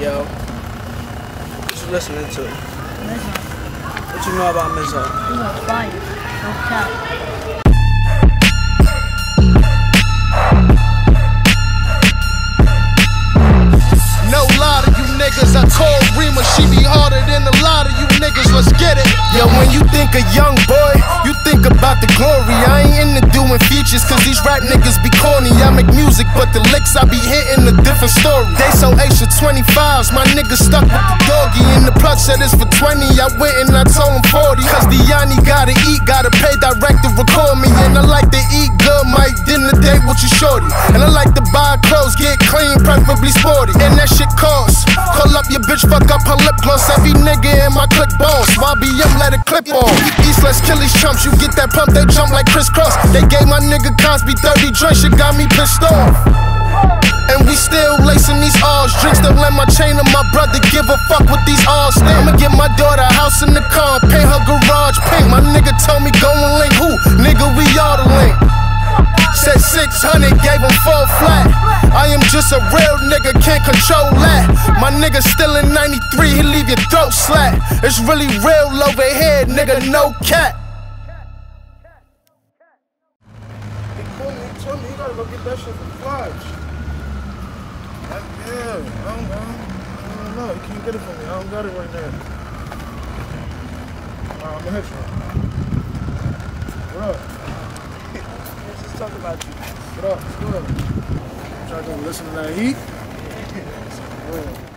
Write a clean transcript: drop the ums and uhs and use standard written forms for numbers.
Yo, what you listening to? Mizzo. What you know about Mizzo? Mizzo's fire. No cap. No lie to you niggas, I told Rima she be harder than a lot of you niggas, let's get it. Yo, when you think of young boy, you think about the glory. I ain't into doing features, cause these rap niggas be corny. I make music, but the licks I be hitting a different story. They so Asia 25s, my niggas stuck with the doggy. And the plug said it's for 20, I went and I told him 40. Cause the Yanni gotta eat, gotta pay direct to record me. And I like to eat good, Mike, dinner date with you shorty. And I like to buy clothes, get clean, preferably sporty. And that shit costs. Call up your bitch, fuck up her lip gloss. Every nigga in my click boss. YBM let it clip off. East let's kill these chumps. You get that pump, they jump like crisscross. They gave my nigga Cosby 30 drinks, shit got me pissed off. And we still lacing these R's. Drinks still in my chain of my brother. Give a fuck with these R's. I'ma give my daughter a house in the car, paint her garage pink. My nigga told me go and link who? Nigga, we all the link. Said 600, gave him 4 flat. I am just a real nigga, can't control that. My nigga still in 93, he leave your throat slat. It's really real over here, nigga, no cat. He called me, he told me he gotta go get that shit from Flash. Yeah, I don't know, he can't get it from me, I don't got it right now. I'ma hit you. What up? Let's talk about you. What up? What's good? Try to go listen to that heat? Yeah.